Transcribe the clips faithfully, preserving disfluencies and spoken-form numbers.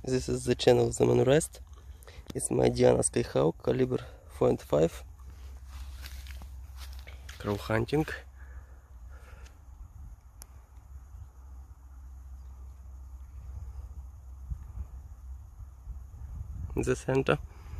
This is the channel of The.men Rest. It's my Diana Skyhawk caliber four point five. Crow hunting. In the center.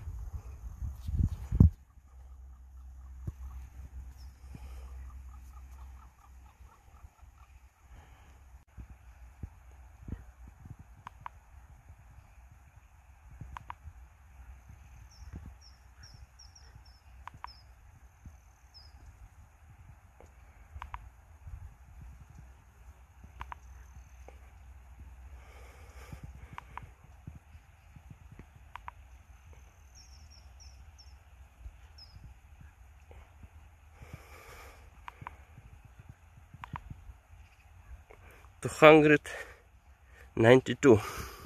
two hundred ninety-two.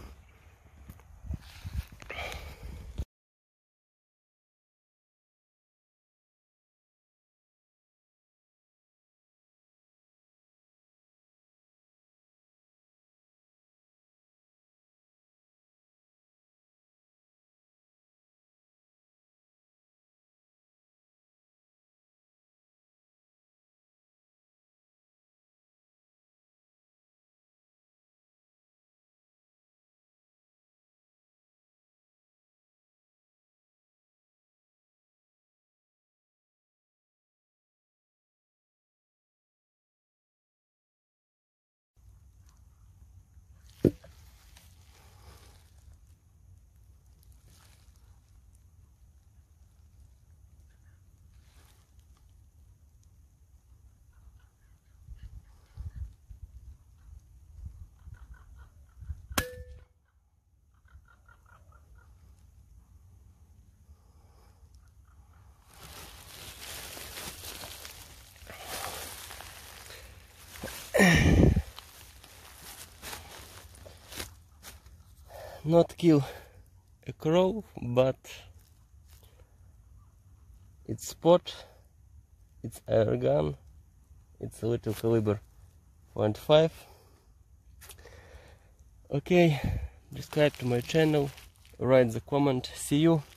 Not kill a crow, but it's spot, it's Airgun, it's a little caliber four point five. Okay, subscribe to my channel, write the comment, see you.